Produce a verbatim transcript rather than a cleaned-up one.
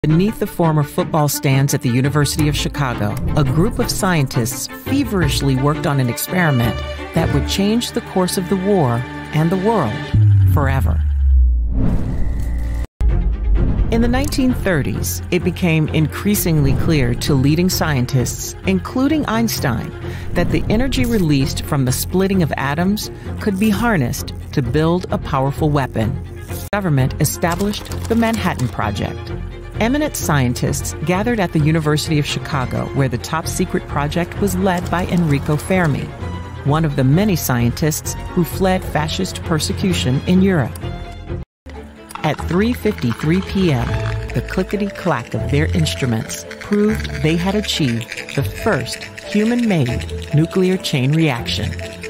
Beneath the former football stands at the University of Chicago, a group of scientists feverishly worked on an experiment that would change the course of the war and the world forever. In the nineteen thirties, it became increasingly clear to leading scientists, including Einstein, that the energy released from the splitting of atoms could be harnessed to build a powerful weapon. The government established the Manhattan Project. Eminent scientists gathered at the University of Chicago, where the top-secret project was led by Enrico Fermi, one of the many scientists who fled fascist persecution in Europe. At three fifty-three p m, the clickety-clack of their instruments proved they had achieved the first human-made nuclear chain reaction.